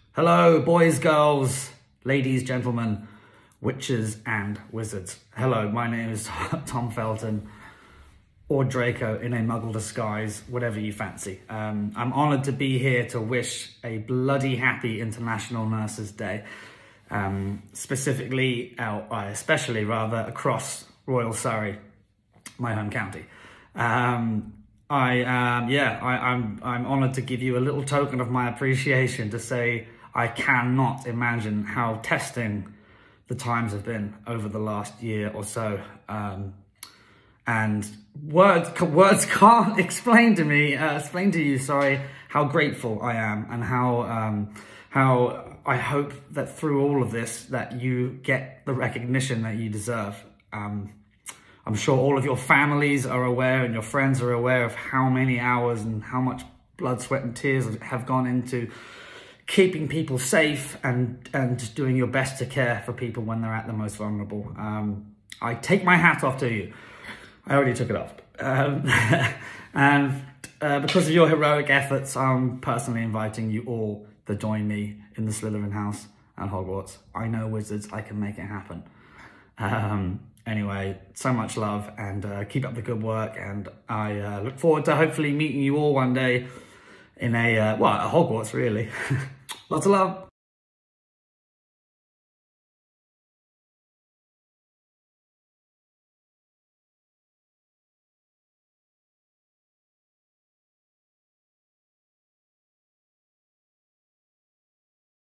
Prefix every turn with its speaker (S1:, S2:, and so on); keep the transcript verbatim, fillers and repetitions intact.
S1: Hello, boys, girls, ladies, gentlemen, witches and wizards. Hello, my name is Tom Felton, or Draco in a muggle disguise, whatever you fancy. Um, I'm honoured to be here to wish a bloody happy International Nurses Day, um, specifically, uh, especially rather, across Royal Surrey, my home county. Um, I, um, yeah, I, I'm, I'm honoured to give you a little token of my appreciation to say I cannot imagine how testing the times have been over the last year or so. Um, and words, words can't explain to me, uh, explain to you, sorry, how grateful I am and how, um, how I hope that through all of this that you get the recognition that you deserve. Um, I'm sure all of your families are aware and your friends are aware of how many hours and how much blood, sweat and tears have gone into keeping people safe and, and doing your best to care for people when they're at the most vulnerable. Um, I take my hat off to you. I already took it off. Um, and uh, because of your heroic efforts, I'm personally inviting you all to join me in the Slytherin house at Hogwarts. I know wizards, I can make it happen. Um, anyway, so much love and uh, keep up the good work. And I uh, look forward to hopefully meeting you all one day in a, uh, well, at Hogwarts really. Lots of love.